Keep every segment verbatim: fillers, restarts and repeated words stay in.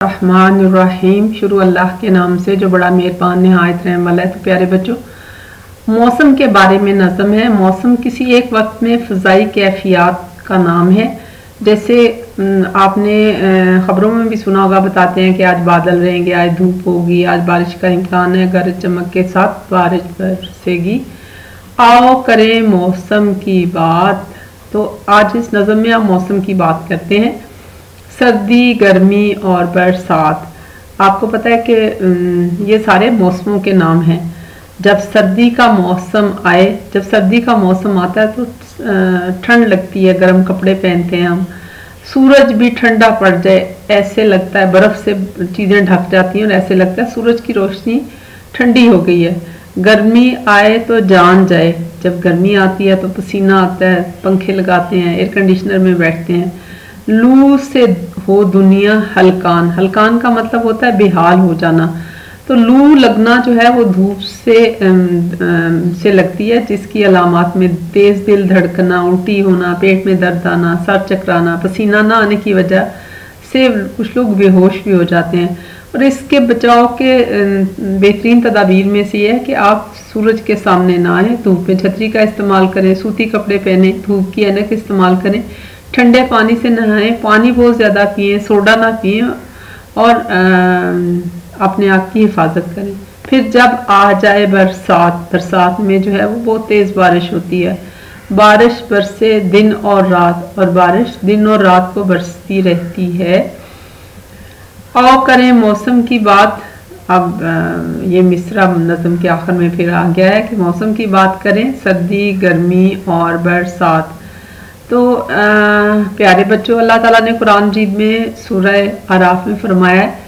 रहमानिर्रहीम। शुरू अल्लाह के नाम से जो बड़ा मेहरबान नहायत रहम वाला है। तो प्यारे बच्चों, मौसम के बारे में नज़म है। मौसम किसी एक वक्त में फ़ज़ाई कैफियत का नाम है। जैसे आपने ख़बरों में भी सुना होगा, बताते हैं कि आज बादल रहेंगे, आज धूप होगी, आज बारिश का इम्कान है, गरज चमक के साथ बारिश बरसेगी। आओ करें मौसम की बात। तो आज इस नज़म में हम मौसम की बात करते हैं। सर्दी, गर्मी और बरसात। आपको पता है कि ये सारे मौसमों के नाम हैं। जब सर्दी का मौसम आए, जब सर्दी का मौसम आता है तो ठंड लगती है, गर्म कपड़े पहनते हैं हम। सूरज भी ठंडा पड़ जाए, ऐसे लगता है बर्फ़ से चीज़ें ढक जाती हैं और ऐसे लगता है सूरज की रोशनी ठंडी हो गई है। गर्मी आए तो जान जाए, जब गर्मी आती है तो पसीना आता है, पंखे लगाते हैं, एयर कंडीशनर में बैठते हैं। लू से हो दुनिया हलकान। हलकान का मतलब होता है बेहाल हो जाना। तो लू लगना जो है वो धूप से अम, अम, से लगती है, जिसकी अलामात में तेज़ दिल धड़कना, उल्टी होना, पेट में दर्द आना, सर चकराना, पसीना ना आने की वजह से कुछ लोग बेहोश भी हो जाते हैं। और इसके बचाव के बेहतरीन तदाबीर में से यह है कि आप सूरज के सामने ना आए, धूप में छतरी का इस्तेमाल करें, सूती कपड़े पहने, धूप की ऐनक इस्तेमाल करें, ठंडे पानी से नहाएं, पानी बहुत ज़्यादा पिएं, सोडा ना पिएं और आ, अपने आप की हिफाजत करें। फिर जब आ जाए बरसात, बरसात में जो है वो बहुत तेज़ बारिश होती है। बारिश बरसे दिन और रात, और बारिश दिन और रात को बरसती रहती है। आओ करें मौसम की बात। अब आ, ये मिसरा नज़म के आखिर में फिर आ गया है कि मौसम की बात करें, सर्दी, गर्मी और बरसात। तो आ, प्यारे बच्चों, अल्लाह ताला ने कुरान मजीद में सूरह आराफ में फरमाया है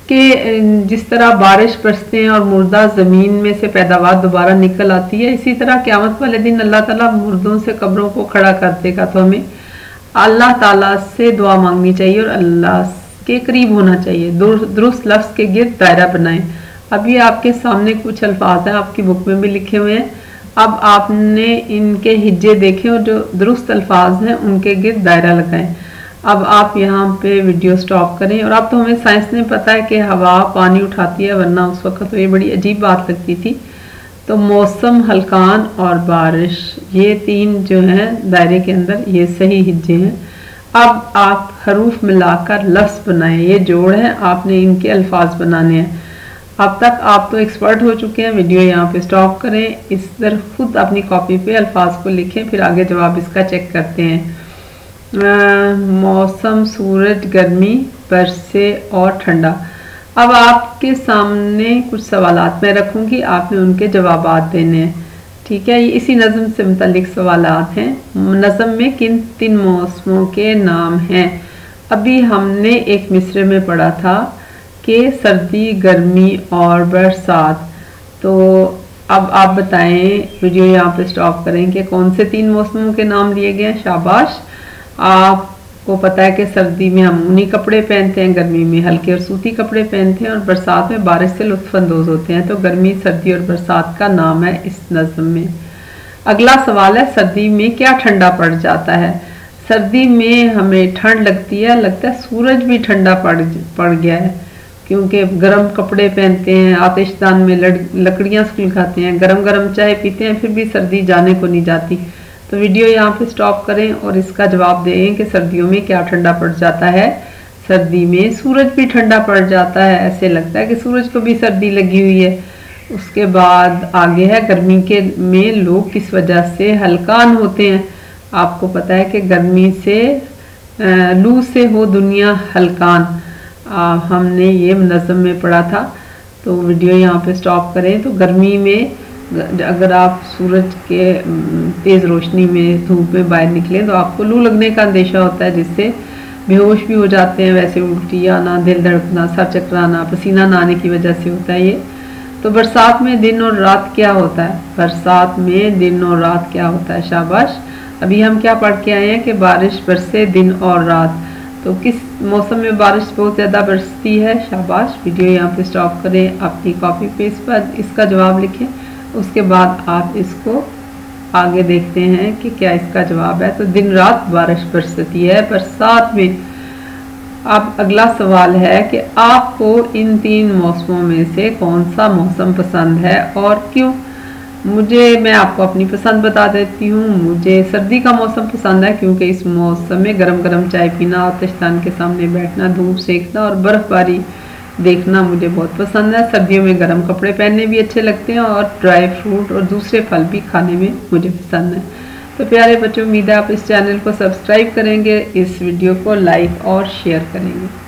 कि जिस तरह बारिश बरसते हैं और मुर्दा ज़मीन में से पैदावार दोबारा निकल आती है, इसी तरह क़यामत वाले दिन अल्लाह ताला मुर्दों से कब्रों को खड़ा कर देगा। तो हमें अल्लाह ताला से दुआ मांगनी चाहिए और अल्लाह के करीब होना चाहिए। दुरुस्त लफ्ज़ के गिर्द दायरा बनाएं। अब ये आपके सामने कुछ अल्फाज हैं, आपकी बुक में भी लिखे हुए हैं। अब आपने इनके हिज्जे देखे और जो दुरुस्त अल्फाज हैं उनके गिर्द दायरा लगाएं। अब आप यहाँ पे वीडियो स्टॉप करें। और अब तो हमें साइंस ने पता है कि हवा पानी उठाती है, वरना उस वक्त तो ये बड़ी अजीब बात लगती थी। तो मौसम, हल्कान और बारिश, ये तीन जो हैं दायरे के अंदर, ये सही हिज्जे हैं। अब आप हरूफ मिलाकर लफ्ज़ बनाएं। ये जोड़ है, आपने इनके अल्फाज बनाने हैं। अब तक आप तो एक्सपर्ट हो चुके हैं। वीडियो यहाँ पे स्टॉप करें, इस तरह खुद अपनी कॉपी पे अल्फाज को लिखें, फिर आगे जवाब इसका चेक करते हैं। आ, मौसम, सूरज, गर्मी, बरसे और ठंडा। अब आपके सामने कुछ सवालात मैं रखूँगी, आपने उनके जवाबात देने हैं। ठीक है, ये इसी नज़म से मुतल्लिक सवालात हैं। नज़म में किन तीन मौसमों के नाम हैं? अभी हमने एक मिसरे में पढ़ा था कि सर्दी, गर्मी और बरसात। तो अब आप बताएं, वीडियो यहाँ पे स्टॉप करें कि कौन से तीन मौसमों के नाम लिए गए हैं। शाबाश। आपको पता है कि सर्दी में हम ऊनी कपड़े पहनते हैं, गर्मी में हल्के और सूती कपड़े पहनते हैं और बरसात में बारिश से लुत्फ़अंदोज़ होते हैं। तो गर्मी, सर्दी और बरसात का नाम है इस नज़म में। अगला सवाल है, सर्दी में क्या ठंडा पड़ जाता है? सर्दी में हमें ठंड लगती है, लगता है सूरज भी ठंडा पड़ पड़ गया है, क्योंकि गर्म कपड़े पहनते हैं, आतिशदान में लकड़ियाँ सुलगाते हैं, गरम गरम चाय पीते हैं, फिर भी सर्दी जाने को नहीं जाती। तो वीडियो यहाँ पे स्टॉप करें और इसका जवाब दें कि सर्दियों में क्या ठंडा पड़ जाता है। सर्दी में सूरज भी ठंडा पड़ जाता है, ऐसे लगता है कि सूरज को भी सर्दी लगी हुई है। उसके बाद आगे है, गर्मी के में लोग किस वजह से हलकान होते हैं? आपको पता है कि गर्मी से लू से हो दुनिया हलकान। आ, हमने ये नज़म में पढ़ा था। तो वीडियो यहाँ पे स्टॉप करें। तो गर्मी में अगर आप सूरज के तेज़ रोशनी में, धूप में बाहर निकलें तो आपको लू लगने का अंदेशा होता है, जिससे बेहोश भी हो जाते हैं। वैसे उल्टी आना, दिल धड़कना, सर चकराना, पसीना ना आने की वजह से होता है ये। तो बरसात में दिन और रात क्या होता है? बरसात में दिन और रात क्या होता है? शाबाश। अभी हम क्या पढ़ के आए हैं कि बारिश बरसे दिन और रात। तो किस मौसम में बारिश बहुत ज़्यादा बरसती है? शाबाश। वीडियो यहाँ पे स्टॉप करें, अपनी कॉपी पे इस पर इसका जवाब लिखें। उसके बाद आप इसको आगे देखते हैं कि क्या इसका जवाब है। तो दिन रात बारिश बरसती है। बरसात में अब अगला सवाल है कि आपको इन तीन मौसमों में से कौन सा मौसम पसंद है और क्यों। मुझे मैं आपको अपनी पसंद बता देती हूँ। मुझे सर्दी का मौसम पसंद है क्योंकि इस मौसम में गरम गरम चाय पीना, आतिशदान के सामने बैठना, धूप सेकना और बर्फ़बारी देखना मुझे बहुत पसंद है। सर्दियों में गर्म कपड़े पहनने भी अच्छे लगते हैं और ड्राई फ्रूट और दूसरे फल भी खाने में मुझे पसंद है। तो प्यारे बच्चों, उम्मीद है आप इस चैनल को सब्सक्राइब करेंगे, इस वीडियो को लाइक और शेयर करेंगे।